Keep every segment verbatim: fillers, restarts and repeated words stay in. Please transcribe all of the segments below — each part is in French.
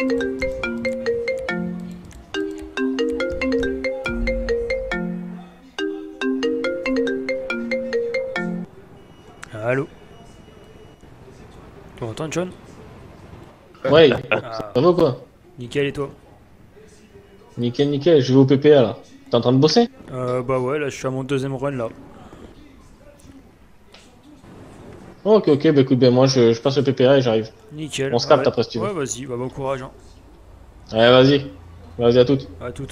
Allô? Tu m'entends, John? Ouais, Ah, ça va quoi? nickel, et toi? Nickel, nickel, je vais au P P A là. T'es en train de bosser? Euh, bah ouais, là je suis à mon deuxième run là. Oh, ok, ok, bah écoute, ben moi je, je passe au P P A et j'arrive. Nickel, On se capte ouais. après si tu veux. Ouais, vas-y, bah bon courage, hein. Allez, vas-y. Vas-y à toutes. À toute.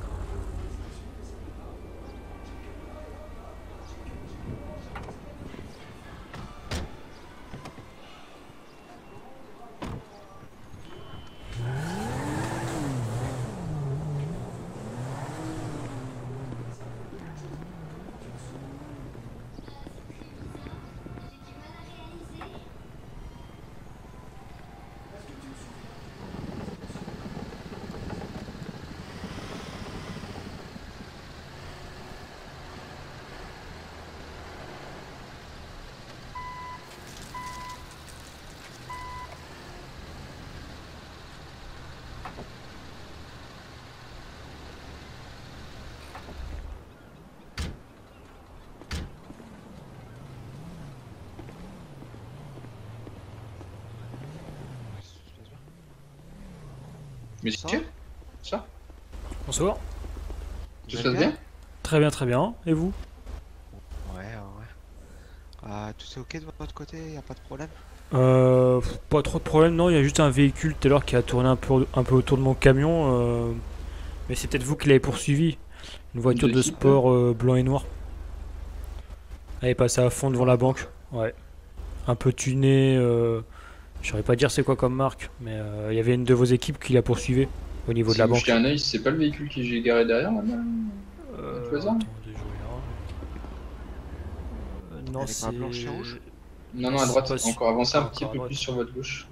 Monsieur, ça Bonsoir. Tout se passe bien? Très bien, très bien. Et vous? Ouais, ouais. ouais. Euh, tout est ok de votre côté, y a pas de problème? Euh, pas trop de problème, non, il y a juste un véhicule tout à l'heure qui a tourné un peu, un peu autour de mon camion. euh, Mais c'est peut-être vous qui l'avez poursuivi. Une voiture De de qui, sport euh, blanc et noir. Elle est passée à fond devant la banque. Ouais. Un peu tuné. Euh... Je saurais pas dire c'est quoi comme marque, mais euh, il y avait une de vos équipes qui la poursuivait au niveau de Si la vous banque. jetez un œil, c'est pas le véhicule que j'ai garé derrière là-bas? Euh, tout hasard attendez, je regarde. Euh, non, Elle est c'est. pas blanche et rouge? Non, non, à C'est droite, pas sûr. encore avancez un Encore petit à peu droite. plus sur votre gauche.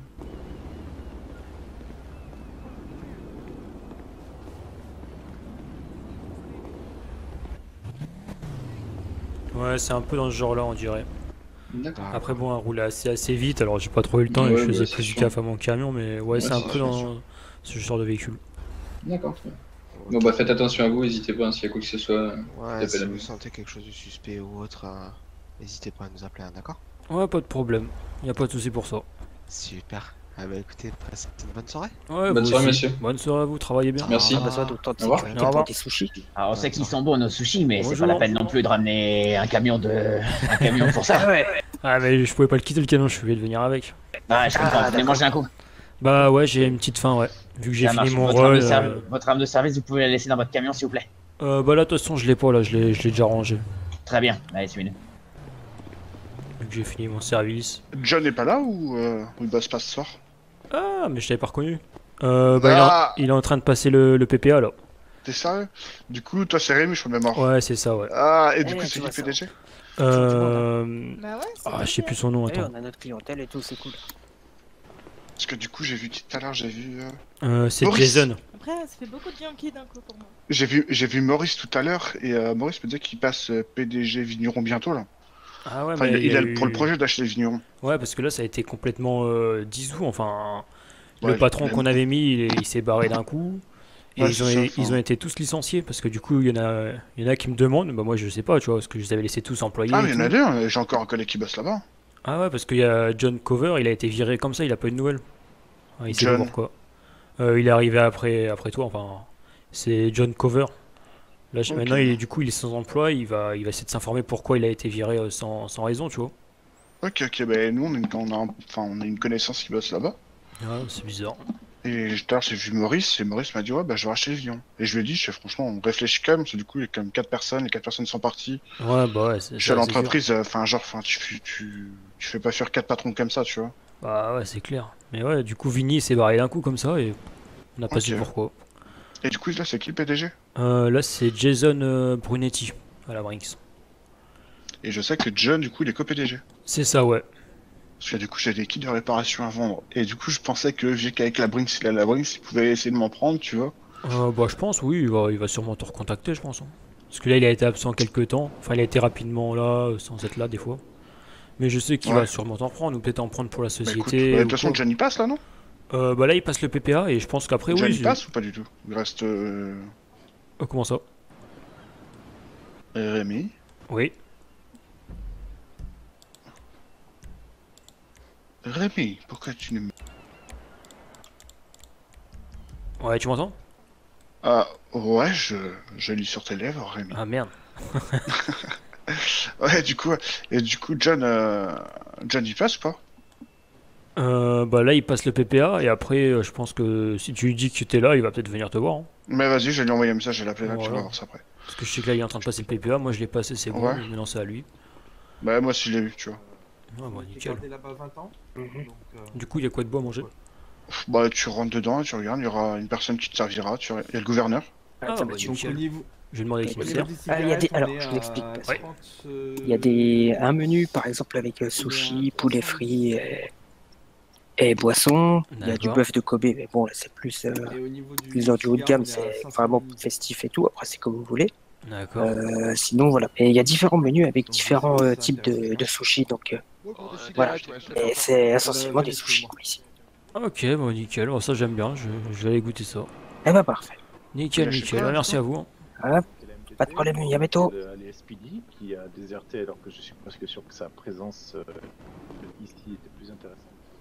Ouais, c'est un peu dans ce genre-là, on dirait. D'accord. Ah, Après, bon, elle roulait assez, assez vite, alors j'ai pas trop eu le temps et Ouais, je faisais bah, plus c'est du sûr. taf à mon camion, mais ouais, Ouais, c'est un c'est peu sûr, dans ce genre de véhicule. D'accord, très bien. ok. Bon, bah faites attention à vous, n'hésitez pas, hein, s'il y a quoi que ce soit, Ouais, tapez si la vous main. sentez quelque chose de suspect ou autre, euh, n'hésitez pas à nous appeler, hein, d'accord? Ouais, pas de problème. Y a pas de souci pour ça. Super. Ah bah écoutez, passez une bonne soirée. Ouais, Bonne vous soirée, aussi. monsieur. Bonne soirée à vous, travaillez bien. Merci. Au Ah bah ça, revoir. d'autant de Au revoir. sécurité Au pour revoir. tes sushis. Alors on Ouais, sait qu'ils ouais. sont bons nos sushis, mais c'est pas la Bonjour. peine non plus de ramener un camion de un camion pour ça. ouais. Ah, mais je pouvais pas le quitter le camion, je suis obligé de venir avec. Ah, je comprends, Ah, venez manger un coup. Bah ouais, j'ai une petite faim, ouais. Vu que j'ai Ça fini marche. mon Votre arme, rôle. de servi- euh, votre arme de service, vous pouvez la laisser dans votre camion s'il vous plaît. euh, bah là, de toute façon, je l'ai pas, là, je l'ai je l'ai déjà rangé. Très bien, allez, suivez-nous. Vu que j'ai fini mon service. John n'est pas là ou euh, ou il bosse pas ce soir? Ah, mais je t'avais pas reconnu. Euh, bah il est, en, Ah, il est en train de passer le, le P P A là. t'es sérieux? Du coup, toi c'est Rémi, je crois de mémoire. Ouais, c'est ça, ouais. Ah, et du Eh, coup, tu c'est qui vois le ça. P D G? Euh... Bah ouais, c'est Ah, pas je sais bien. plus son nom, Eh, attends. on a notre clientèle et tout, c'est cool. Parce que du coup, j'ai vu tout à l'heure, j'ai vu. euh, Euh, c'est Maurice. Jason. Après, ça fait beaucoup de Yankee d'un coup pour moi. J'ai vu, j'ai vu Maurice tout à l'heure, et euh, Maurice me disait qu'il passe euh, P D G Vigneron bientôt là. Ah ouais, Enfin, mais il, il y a eu- pour le projet d'acheter les vignerons. Ouais, parce que là, ça a été complètement euh, dissous. Enfin, le Ouais, patron bien. qu'on avait mis, il, est- il s'est barré d'un coup. Et Ouais, ils, ont, c'est ça, ils enfin. ont été tous licenciés parce que du coup, il y en a, il y en a qui me demandent. Bah, moi, je sais pas, tu vois, parce que je les avais laissés tous employés. Ah, et mais il y en a tout. deux, hein, j'ai encore un collègue qui bosse là-bas. Ah ouais, parce qu'il y a John Cover, il a été viré comme ça, il a pas eu de nouvelles. Ah, il sait pas John. pourquoi. Euh, il est arrivé après, après toi, enfin, c'est John Cover. Là, je- Ok. maintenant, il est, du coup, il est sans emploi, il va, il va essayer de s'informer pourquoi il a été viré euh, sans, sans raison, tu vois. Ok, ok, bah nous on a une, on a un- enfin, on a une connaissance qui bosse là-bas. Ouais, c'est bizarre. Et tout à l'heure j'ai vu Maurice, et Maurice m'a dit ouais bah je vais racheter les vignerons. Et je lui ai dit, je fais, franchement on réfléchit quand même, parce que du coup il y a quand même quatre personnes, les quatre personnes sont parties. Ouais, bah ouais, c'est Je suis à ça, c'est sûr. l'entreprise, euh, enfin genre, enfin tu, tu, tu, tu fais pas fuir quatre patrons comme ça, tu vois. Bah ouais, c'est clair. Mais ouais, du coup, Vinny s'est barré d'un coup comme ça et on n'a pas Ok. su pourquoi. Et du coup là c'est qui le P D G? Euh, là, c'est Jason euh, Brunetti à la Brinks. Et je sais que John du coup il est co-P D G. C'est ça, ouais. Parce que du coup j'ai des kits de réparation à vendre. Et du coup je pensais que vu qu'avec la Brinks il a la Brinks, il pouvait essayer de m'en prendre, tu vois. Euh, bah, je pense, oui, il va, il va sûrement te recontacter, je pense, hein. Parce que là, il a été absent quelques temps. Enfin, il a été rapidement là, euh, sans être là des fois. Mais je sais qu'il Ouais. va sûrement t'en prendre, ou peut-être en prendre pour la Bah écoute, société. bah, de ou toute façon quoi. John y passe là non? Euh, bah là, il passe le P P A et je pense qu'après, John oui. il c'est- passe ou pas du tout? Il reste euh, Euh, comment ça? Rémi. Oui. Rémi, pourquoi tu ne me... Ouais, tu m'entends? Ah, ouais, je, je lis sur tes lèvres, Rémi. Ah merde. Ouais, du coup, et du coup, John, euh, John il passe ou pas? Euh, bah là, il passe le P P A et après, euh, je pense que si tu lui dis que t'es là, il va peut-être venir te voir, hein. Mais vas-y, je vais lui envoyer un message, je vais l'appeler là, tu Voilà. vas voir ça après. Parce que je sais que là, il est en train de passer le P P A. Moi, je l'ai passé, c'est bon. Ouais. Maintenant, c'est à lui. Bah, moi aussi, je l'ai eu, tu vois. Ah bah J'ai nickel. gardé là-bas vingt ans. Donc, euh, Du coup, il y a quoi de bois à manger? Pff, Bah, tu rentres dedans et tu regardes, il y aura une personne qui te servira, tu... il y a le gouverneur. Ah, ça bah va, tu- donc, nickel. au niveau, Je vais demander qui au me niveau sert. des Ah, il y a des- cigarettes, on alors, est je à l'explique. Ouais. trente, euh, Il y a des, un menu, par exemple, avec euh, on est sushi, à poulet soixante. frit et, et boisson. Il y a du D'accord. bœuf de Kobe, mais bon, là, c'est plus, euh, Et au niveau du plus dans du haut de cigare, gamme, on est à c'est cinq cents vraiment millilitres. festif et tout. Après, c'est comme vous voulez. D'accord. Euh, sinon, voilà. Et il y a différents menus avec Donc, différents ça, euh, c'est types de, intéressant. de sushi. Donc, euh, Ouais, pour des voilà. cigarettes, ouais, Et c'est essentiellement des sushis, quoi, ici. Ok, bah nickel. Bah, ça, j'aime bien. Je, je vais aller goûter ça. Eh ben, parfait. Nickel, Lâchez nickel. pas, Bah, merci à vous, hein. Voilà. Pas de problème, à bientôt. Les S P D qui a déserté alors que je suis presque sûr que sa présence euh, ici était plus intéressante.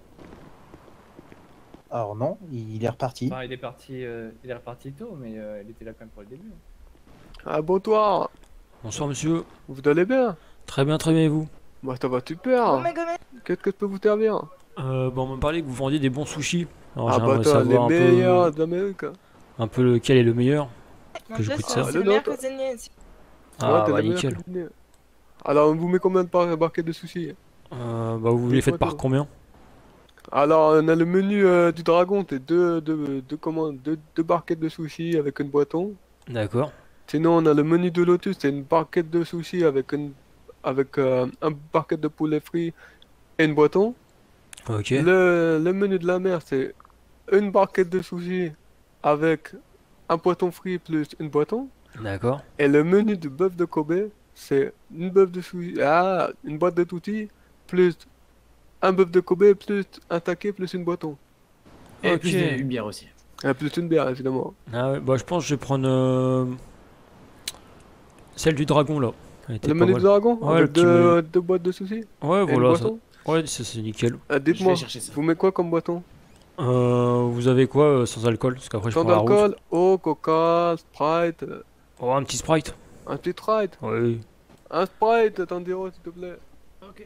Alors non, il est reparti. Enfin, il est parti, euh, il est reparti tôt, mais euh, il était là quand même pour le début. Ah bonsoir, Bonsoir, monsieur. vous allez bien? Très bien, très bien, et vous? Moi ça va super. Oh my god, Qu'est-ce que je peux vous servir? Euh, bah, on m'a parlé que vous vendiez des bons sushis. Alors, Ah bah j'aimerais toi, les savoir un meilleurs peu, d'Amérique. un peu lequel est le meilleur. mon Que je dieu, goûte c'est ça. c'est Le le meilleur nôtre. cuisinier ici. Ah, Ouais, t'es bah le meilleur nickel. cuisinier. Alors on vous met combien de par barquettes de sushis? Euh, bah, vous les faites par combien? Alors on a le menu euh, du dragon, t'es deux, deux, deux, commandes, deux, deux barquettes de sushis avec une boisson. D'accord. Sinon on a le menu de Lotus, c'est une barquette de sushis avec une avec euh, un barquette de poulet frit et une boisson. Ok. Le, le menu de la mer, c'est une barquette de sushis avec un poisson frit plus une boisson. D'accord. Et le menu du bœuf de Kobe, c'est une bœuf de sushi, ah, une boîte de tutti plus un bœuf de Kobe plus un taquet plus une boisson. Et Ok. plus de- une bière aussi. Et plus une bière évidemment. Ah ouais, bah, je pense que je vais prendre euh, celle du dragon là. Elle était Le pas menu mal. du dragon Ouais, le avec petit deux, menu. deux boîtes de sushi. Ouais, et une voilà. Ça... boisson. Ouais, ça c'est nickel. Ah, dites-moi, Je vais chercher ça. vous mettez quoi comme boisson? Euh, vous avez quoi euh, sans alcool? Parce qu'après je Sans prends la rouge. alcool, eau, coca, Sprite, euh, Oh, un petit Sprite. un petit Sprite. Oui. Un Sprite, t'en diras s'il te plaît. Ok.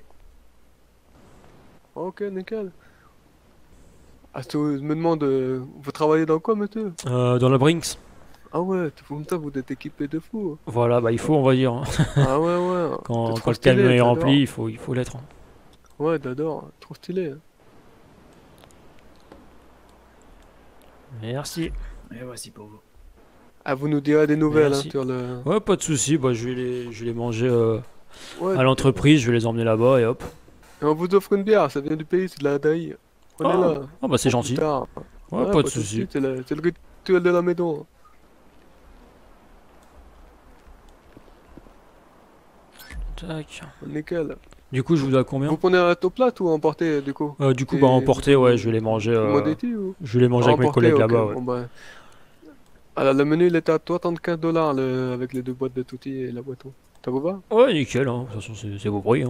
Ok, nickel. Ah, je me demande, euh, vous travaillez dans quoi, monsieur? Euh, dans la Brinks. Ah ouais, comme ça, vous êtes équipé de fou. Voilà, bah il faut, on va dire, hein. Ah ouais, ouais. Quand, T'es quand trop le stylé, camion est t'adores. rempli, il faut, il faut l'être, hein. Ouais, t'adores, trop stylé. Merci. Et voici pour vous. Ah, vous nous direz des nouvelles hein, Merci. sur le... Ouais, pas de souci. Bah, je vais les, je vais les manger euh, Ouais, à l'entreprise. Je vais les emmener là-bas et hop. et on vous offre une bière, ça vient du pays, c'est de la Daï. On est Ah, là. ah bah c'est Pour gentil. plus tard. Ouais, pas de souci. C'est le, c'est le rituel de la maison. Tac. Nickel. Du coup, je vous dois combien? Vous prenez un top plate ou emporter du coup? Euh, Du coup, Et bah emporter, ouais, je vais les manger. euh, Commodity ou? Je vais les manger avec mes Emporter, collègues ok, là-bas. Ouais. bon, bah. Alors le menu il était à soixante-quinze dollars le... avec les deux boîtes de tutti et la boîte. Ça vous va? Ouais, nickel. Hein. De toute façon, c'est c'est vos prix. Hein.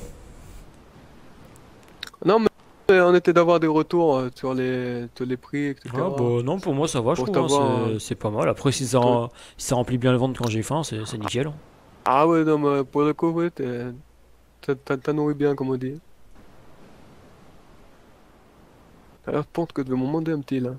Non mais mais on était d'avoir des retours euh, sur les, sur les prix, et cetera. Ah, bah non, pour moi ça va, je Pour trouve. hein, savoir, c'est- euh, C'est pas mal. Après, si ça, rem- si ça remplit bien le ventre quand j'ai faim, c'est c'est nickel. Ah ouais, non mais pour le coup, ouais, t'es- t'as- t'as t'as nourri bien comme on dit. Alors je pense que je vais m'en demander un petit là.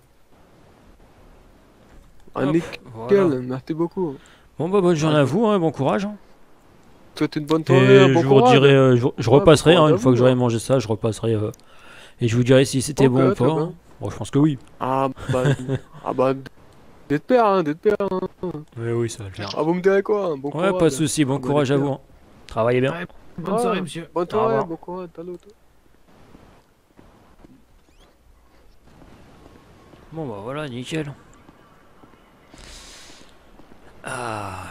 Ah Hop, nickel, voilà. merci beaucoup. Bon, bah bonne journée à vous, hein, bon courage. hein. Souhaite une bonne Et soirée, un je bon vous courage. redirai, euh, je, je Ouais, bon repasserai, hein, courage à une fois que vous, j'aurai hein. mangé ça, je repasserai. euh, et je vous dirai si c'était Ok, bon ou très pas. bien. hein. Bon, je pense que oui. Ah bah, ah bah, d'être père, hein, d'être père. Hein. Oui, oui, ça va le faire. Ah vous me direz quoi? Bon Ouais, courage. pas de soucis, bon Ah, bah, courage à d'être vous. hein. Travaillez bien. Ouais, bonne Ah, soirée, monsieur. Bonne Au soirée, revoir. bon courage, à l'autre. Bon, bah voilà, nickel. Ah.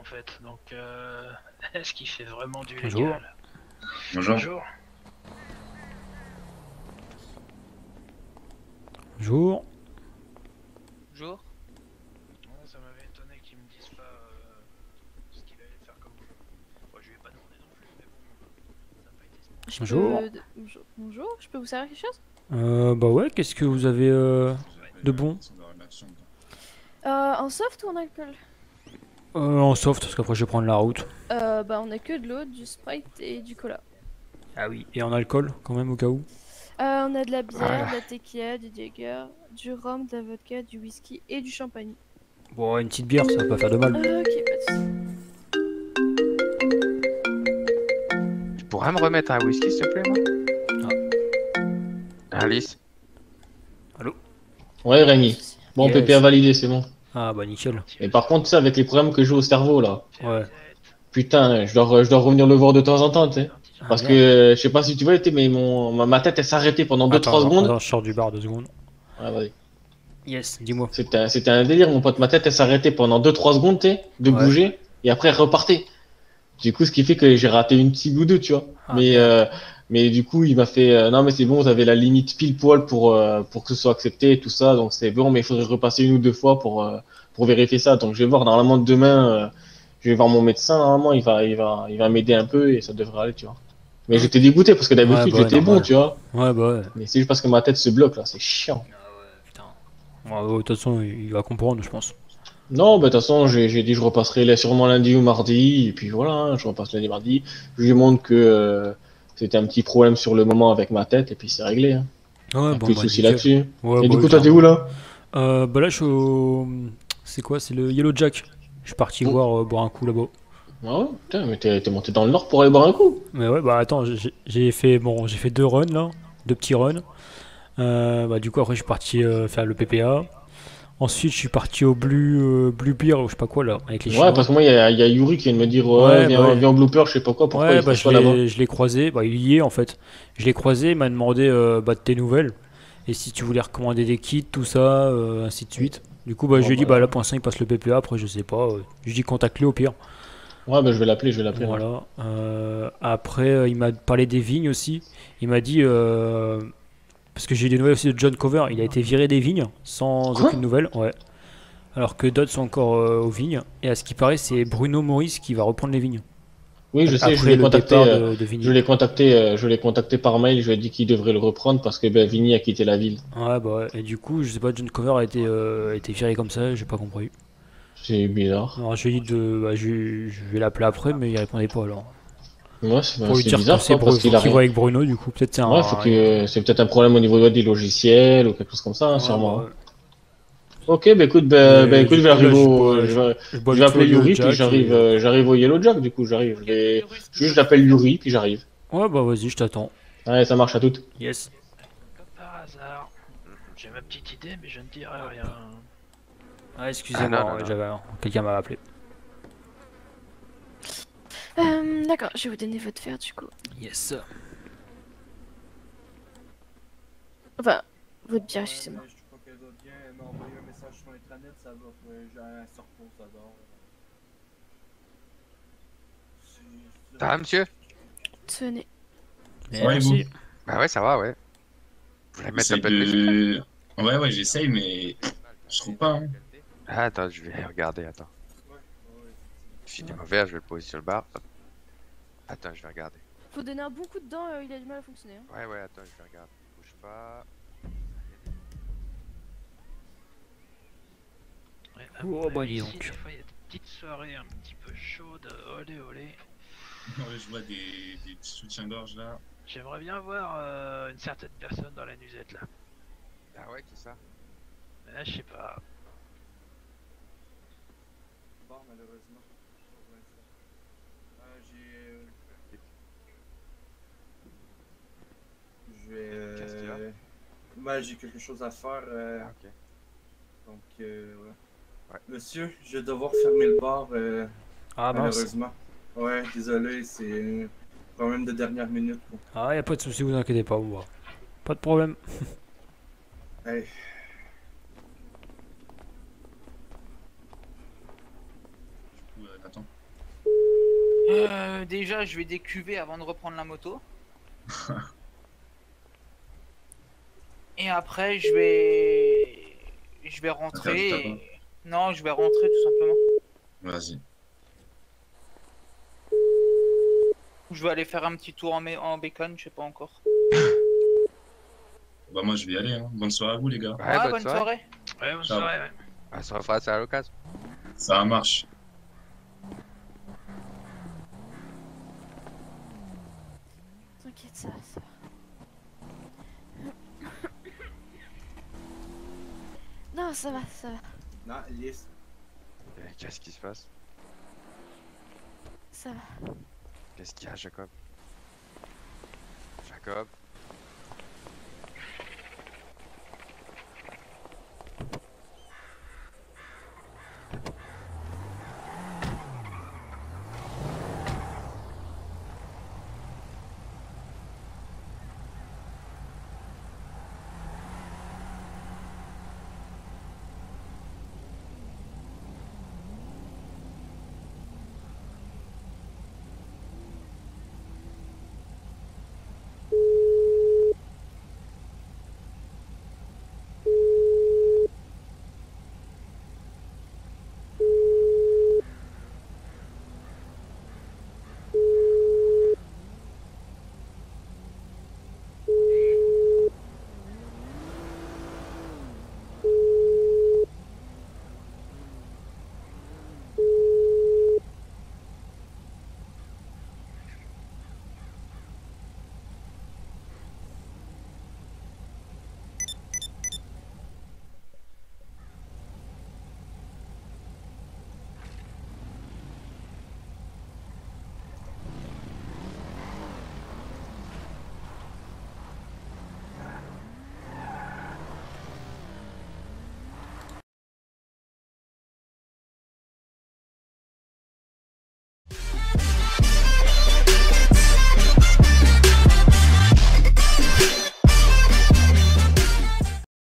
en fait. Donc, euh, est-ce qu'il fait vraiment du Bonjour. légal? Bonjour. Bonjour. Bonjour. Bonjour. Ouais, ça m'avait étonné qu'ils me disent pas euh, ce qu'il allait faire comme boulot. Bon, je lui ai pas demandé non plus, mais bon, ça n'a pas été simple. Je Bonjour. peux- Bonjour. Bonjour, je peux vous servir quelque chose? Euh, bah ouais, qu'est-ce que vous avez euh, de bon? Euh, en soft ou en alcool? euh, En soft, parce qu'après je vais prendre la route. Euh, bah on a que de l'eau, du Sprite et du cola. Ah oui. Et en alcool, quand même, au cas où? Euh, on a de la bière, Voilà. de la tequila, du Jäger, du rhum, de la vodka, du whisky et du champagne. Bon, une petite bière, ça va pas faire de mal. Euh, ok, pas de soucis. Tu pourrais me remettre un whisky, s'il te plaît, moi? Alice. Allô? Ouais, Rémi. Bon, Yes. P P A validé, c'est bon. Ah bah nickel. Et par contre, ça, avec les problèmes que j'ai au cerveau, là. Ouais. Putain, je dois, je dois revenir le voir de temps en temps, tu sais. Parce Ah, que, euh, je sais pas si tu vois, tu sais, mais mon, ma, ma tête, elle s'arrêtait pendant deux trois Attends, secondes. attends, je sors du bar deux secondes. Ouais, vas-y. Yes, dis-moi. C'était un, c'était un délire, mon pote. Ma tête, elle s'arrêtait pendant deux trois secondes, tu sais, de Ouais. bouger, et après, elle repartait. Du coup, ce qui fait que j'ai raté une petite ou deux, tu vois. Ah, mais, euh, mais du coup, il m'a fait, euh, non, mais c'est bon, vous avez la limite pile poil pour, euh, pour que ce soit accepté et tout ça, donc c'est bon, mais il faudrait repasser une ou deux fois pour, euh, pour vérifier ça. Donc, je vais voir, normalement, demain, euh, je vais voir mon médecin, normalement, il va, il va, il va m'aider un peu et ça devrait aller, tu vois. Mais j'étais dégoûté parce que d'habitude, Ouais, bah ouais, j'étais bon, normal. tu vois. Ouais, bah ouais. Mais c'est juste parce que ma tête se bloque, là, c'est chiant. Ouais, ouais, de toute façon, il il va comprendre, je pense. Non, bah de toute façon, j'ai j'ai dit je repasserai là sûrement lundi ou mardi, et puis voilà, hein, je repasse lundi, mardi. Je lui montre que euh, c'était un petit problème sur le moment avec ma tête, et puis c'est réglé. Hein. Ouais, Pas bon, plus de bah, soucis nickel. là-dessus. Ouais, et du bah, coup, toi, t'es où là? euh, Bah là, je suis au. C'est quoi? C'est le Yellow Jack. Je suis parti voir euh, boire un coup là-bas. Ah ouais, putain, mais t'es t'es monté dans le nord pour aller boire un coup? Mais ouais, bah attends, j'ai j'ai fait bon, j'ai fait deux runs là, deux petits runs. Euh, bah du coup après je suis parti euh, faire le P P A. Ensuite je suis parti au Blue euh, Blue Beer ou je sais pas quoi là avec les Ouais, Chinois. parce que moi, il y, a- il y a Yuri qui vient de me dire, ouais, Ouais, viens, bah ouais. viens au blooper, je sais pas quoi, pourquoi Ouais, il bah fait je pas là-bas? l'ai je l'ai croisé, bah il y est en fait. Je l'ai croisé, il m'a demandé euh, bah, de tes nouvelles et si tu voulais recommander des kits, tout ça, euh, ainsi de suite. Du coup bah Bon, je lui ai dit bah, bah là pour l'instant il passe le P P A, après je sais pas. euh, je lui ai dit contacte-le au pire. Ouais, bah je vais l'appeler, je vais l'appeler. ouais. Voilà. Euh, après, euh, il m'a parlé des vignes aussi. Il m'a dit, euh, parce que j'ai eu des nouvelles aussi de John Cover, il a été viré des vignes sans Quoi aucune nouvelle. Ouais. Alors que d'autres sont encore euh, aux vignes. Et à ce qui paraît, c'est Bruno Maurice qui va reprendre les vignes. Oui, je sais, Après je l'ai le contacté, départ euh, de, de Vigny. je l'ai contacté, euh, je l'ai contacté par mail, je lui ai dit qu'il devrait le reprendre parce que ben, Vigny a quitté la ville. Ouais, bah ouais. Et du coup, je sais pas, John Cover a été, euh, a été viré comme ça, j'ai pas compris. C'est bizarre. Alors je lui ai dit de. Bah, je, je vais l'appeler après, mais il répondait pas alors. Ouais, c'est Pour lui c'est dire bizarre, que c'est quoi, parce Bruno, qu'il a qu'il rien. voit avec Bruno, du coup, peut-être c'est un. Ouais, faut que c'est peut-être un problème au niveau ouais, des logiciels ou quelque chose comme ça, hein, Ouais, sûrement. bah ouais. Ok, bah écoute, bah, Mais bah, écoute, du je vais coup, là, arriver je au, bois- je vais, je bois je vais vite appeler fait au Yuri, Yellow puis Jack j'arrive, et- euh, j'arrive au Yellow Jack, du coup, j'arrive. Je vais, juste j'appelle Yuri, puis j'arrive. Ouais, bah vas-y, je t'attends. Allez, ça marche à toutes. Yes. Par hasard, j'ai ma petite idée, mais je ne dirai rien. Ah, excusez-moi, Ah, non, non, ouais, non. j'avais quelqu'un m'a appelé. Euh, D'accord, je vais vous donner votre verre du coup. Yes. Enfin, votre bière, excusez-moi. Je crois qu'elle doit bien m'envoyer un message sur intranet, ça va, ouais, j'ai un sortant, ça dort. Ça va, monsieur? Tenez. Merci. Bah ouais, ça va, ouais. Vous voulez mettre un J'essaie peu de musique? de... Ouais, ouais, j'essaye, mais je trouve pas. Hein. Ah, attends, je vais regarder, attends. Si t'es mauvais, je vais le poser sur le bar. Hop. Attends, je vais regarder. Faut donner un bon coup dedans, euh, il a du mal à fonctionner. Hein. Ouais, ouais, attends, je vais regarder. Bouge pas. Ouais, Oh, bah, dis ici, donc. Des fois, il y a des petites soirées un petit peu chaudes, olé olé. Ouais, je vois des, des petits soutiens-gorge là. J'aimerais bien voir euh, une certaine personne dans la nuisette là. Ah ouais, qui ça? Ah, je sais pas. Bon, malheureusement. pour l'instant. Euh, j'ai. euh, Je vais. Qu'est-ce qu'il y a? Euh... Moi, j'ai quelque chose à faire. euh, Ah, ok. Donc, euh, ouais. Ouais. Monsieur, je vais devoir fermer le bar. euh, Ah, mince. malheureusement. Ouais, désolé, c'est un problème de dernière minute. quoi. Ah, y a pas de souci, vous inquiétez pas, moi. Pas de problème. Hey. Du coup, euh, Nathan. Euh, déjà, je vais décuver avant de reprendre la moto. Et après, je vais... Je vais rentrer Attends, et... Non, je vais rentrer tout simplement. Vas-y. Je vais aller faire un petit tour en, mé- en bacon, je sais pas encore. Bah moi je vais y aller, hein. Bonne soirée à vous les gars. Ouais, Ouais, bonne, bonne soirée. soirée. Ouais, bonne Ciao. soirée, ouais. On se refera ça à l'occasion. Ça marche. T'inquiète, ça va, ça va. Non, ça va, ça va. Non, lisse. Eh, Qu'est-ce qui se passe? Ça va. Qu'est-ce qu'il y a, Jacob? Jacob?